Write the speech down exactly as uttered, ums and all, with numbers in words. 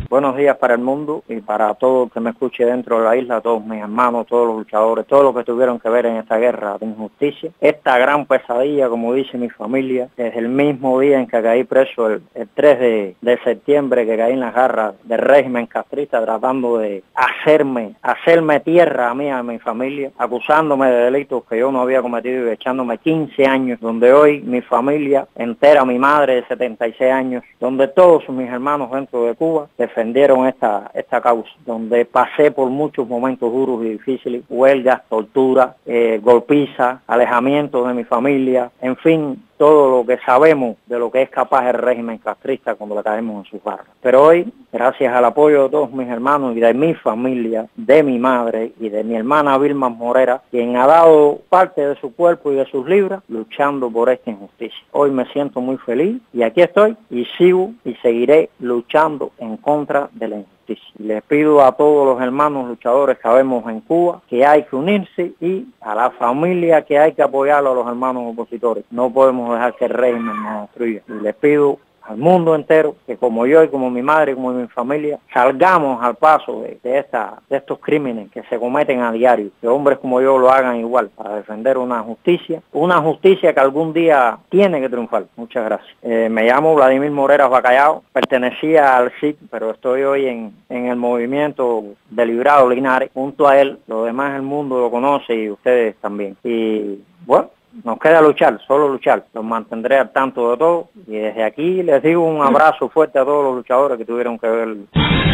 Buenos días para el mundo y para todo el que me escuche dentro de la isla, todos mis hermanos, todos los luchadores, todos los que tuvieron que ver en esta guerra de injusticia. Esta gran pesadilla, como dice mi familia, desde el mismo día en que caí preso, el, el tres de septiembre, que caí en las garras del régimen castrista, tratando de hacerme, hacerme tierra a mí, a mi familia, acusándome de delitos que yo no había cometido y echándome quince años, donde hoy mi familia entera, mi madre de setenta y seis años, donde todos mis hermanos dentro de Cuba defendieron esta, esta causa, donde pasé por muchos momentos duros y difíciles, huelgas, tortura, eh, golpiza, alejamiento de mi familia, en fin, todo lo que sabemos de lo que es capaz el régimen castrista cuando le caemos en sus garras. Pero hoy, gracias al apoyo de todos mis hermanos y de mi familia, de mi madre y de mi hermana Vilma Morera, quien ha dado parte de su cuerpo y de sus libras luchando por esta injusticia. Hoy me siento muy feliz y aquí estoy y sigo y seguiré luchando en contra de la injusticia. Les pido a todos los hermanos luchadores que vemos en Cuba que hay que unirse y a la familia que hay que apoyar a los hermanos opositores. No podemos dejar que el régimen nos destruya. Y les pido al mundo entero que como yo y como mi madre y como mi familia salgamos al paso de, de, esta, de estos crímenes que se cometen a diario, que hombres como yo lo hagan igual para defender una justicia, una justicia que algún día tiene que triunfar. Muchas gracias. Eh, me llamo Vladimir Moreras Bacallao, pertenecía al S I C, pero estoy hoy en, en el movimiento de Librado Linares, junto a él, lo demás el mundo lo conoce y ustedes también. Y bueno, nos queda luchar, solo luchar. Los mantendré al tanto de todo. Y desde aquí les digo un abrazo fuerte a todos los luchadores que tuvieron que ver